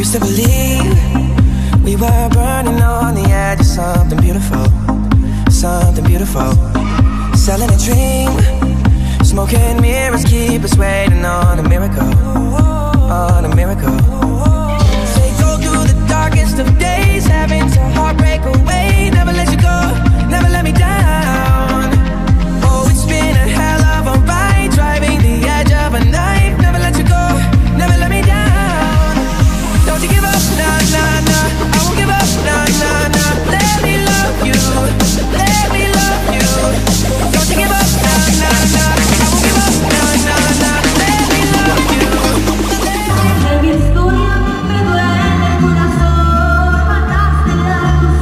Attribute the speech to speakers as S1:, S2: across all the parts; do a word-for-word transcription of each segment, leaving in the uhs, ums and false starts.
S1: used to believe we were burning on the edge of something beautiful, something beautiful. Selling a dream, smoke and mirrors keep us waiting on a miracle, on a miracle. Say go through the darkest of days, having to heartbreak away. Never let you go, never let me down. Oh, it's been a hell of a ride, driving the edge of a knife. Never let you go, never let me down. Don't you give up, nah, nah, nah. I won't give up, nah, nah, nah. Let me love you, let me love you. Don't you give up, nah, nah, nah. I won't give up, nah, nah, nah. Let me love you.
S2: Mi historia me duele el corazón, mataste la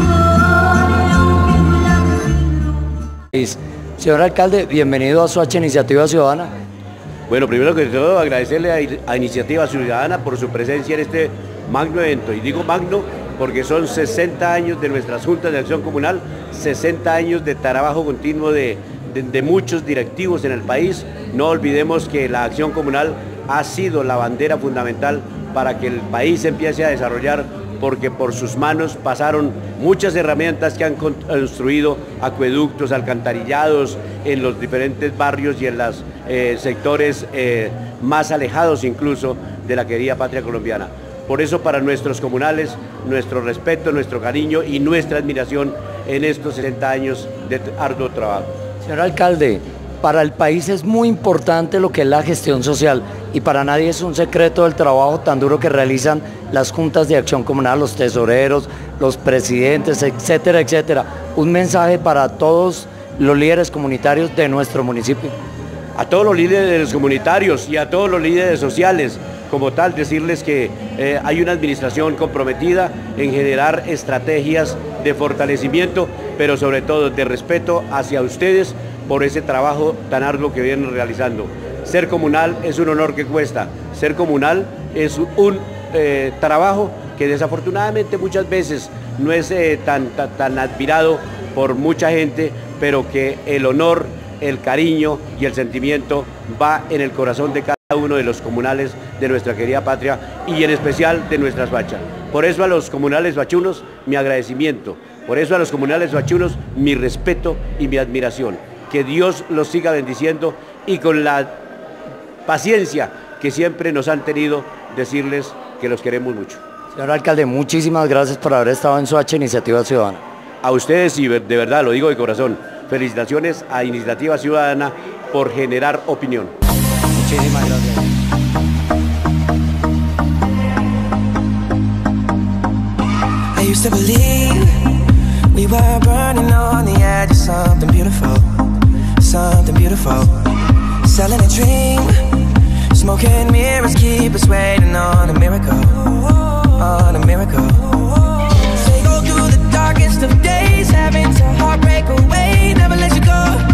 S2: ilusión.
S3: Señor alcalde, bienvenido a Soacha Iniciativa Ciudadana.
S4: Bueno, primero que todo agradecerle a, a Iniciativa Ciudadana por su presencia en este magno evento. Y digo magno porque son sesenta años de nuestras juntas de acción comunal, sesenta años de trabajo continuo de, de, de muchos directivos en el país. No olvidemos que la acción comunal ha sido la bandera fundamental para que el país empiece a desarrollar, porque por sus manos pasaron muchas herramientas que han construido acueductos, alcantarillados en los diferentes barrios y en los eh, sectores eh, más alejados incluso de la querida patria colombiana. Por eso para nuestros comunales, nuestro respeto, nuestro cariño y nuestra admiración en estos sesenta años de arduo trabajo.
S3: Señor alcalde, para el país es muy importante lo que es la gestión social y para nadie es un secreto el trabajo tan duro que realizan las juntas de acción comunal, los tesoreros, los presidentes, etcétera, etcétera. Un mensaje para todos los líderes comunitarios de nuestro municipio.
S4: A todos los líderes comunitarios y a todos los líderes sociales, como tal, decirles que eh, hay una administración comprometida en generar estrategias de fortalecimiento, pero sobre todo de respeto hacia ustedes por ese trabajo tan arduo que vienen realizando. Ser comunal es un honor que cuesta, ser comunal es un eh, trabajo que desafortunadamente muchas veces no es eh, tan, tan, tan admirado por mucha gente, pero que el honor, el cariño y el sentimiento va en el corazón de cada uno de los comunales de nuestra querida patria y en especial de nuestras Soachas. Por eso a los comunales soachunos mi agradecimiento, por eso a los comunales soachunos mi respeto y mi admiración. Que Dios los siga bendiciendo y con la paciencia que siempre nos han tenido, decirles que los queremos mucho.
S3: Señor alcalde, muchísimas gracias por haber estado en Soacha Iniciativa Ciudadana.
S4: A ustedes, y de verdad lo digo de corazón, felicitaciones a Iniciativa Ciudadana por generar opinión.
S3: Muchísimas gracias.
S1: I used to believe we were burning on the edge of something beautiful, something beautiful. Selling a dream, smoke and mirrors keep us waiting on a miracle, on a miracle. Say go through the darkest of days, having to heartbreak away. Never let you go,